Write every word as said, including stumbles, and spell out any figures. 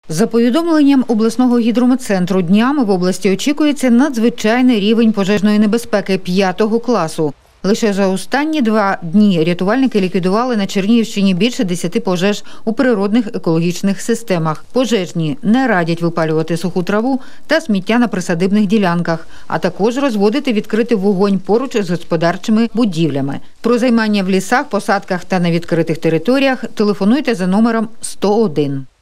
За повідомленням обласного гідрометцентру, днями в області очікується надзвичайний рівень пожежної небезпеки п'ятого класу. Лише за останні два дні рятувальники ліквідували на Чернігівщині більше десяти пожеж у природних екологічних системах. Пожежні не радять випалювати суху траву та сміття на присадибних ділянках, а також розводити відкритий вогонь поруч з господарчими будівлями. Про займання в лісах, посадках та на відкритих територіях телефонуйте за номером сто один.